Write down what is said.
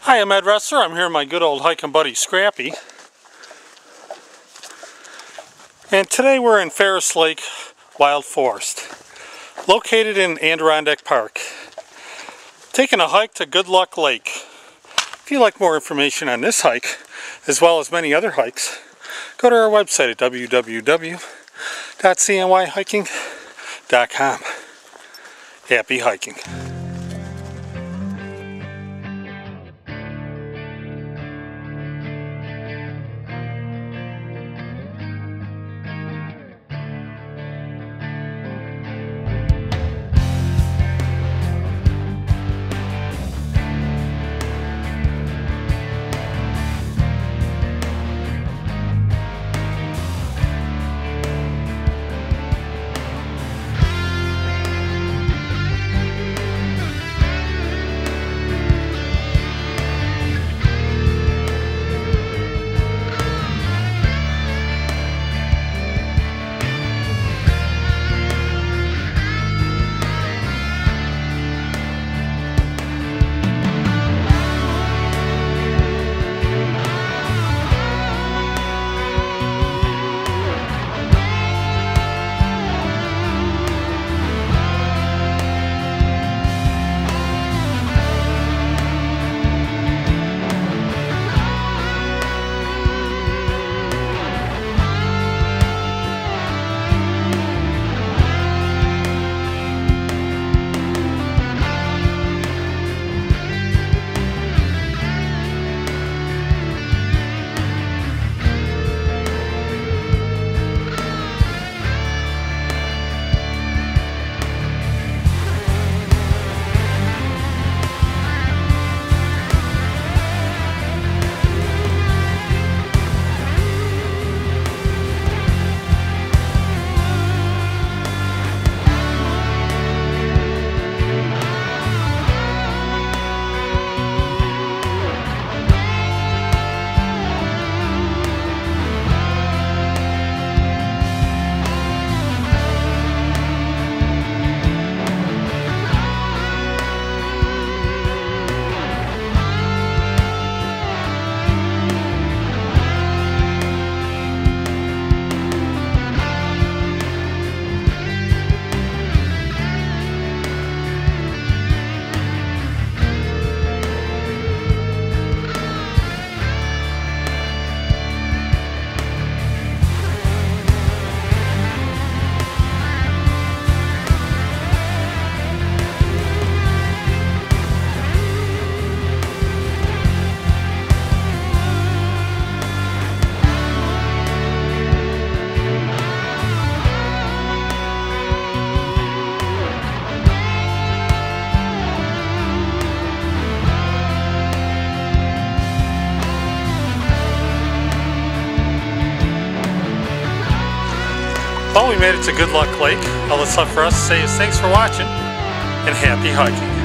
Hi, I'm Ed Ressler. I'm here with my good old hiking buddy Scrappy. And today we're in Ferris Lake Wild Forest, located in Adirondack Park. Taking a hike to Good Luck Lake. If you'd like more information on this hike, as well as many other hikes, go to our website at www.cnyhiking.com. Happy hiking. Well, we made it to Good Luck Lake. All that's left for us to say is thanks for watching and happy hiking.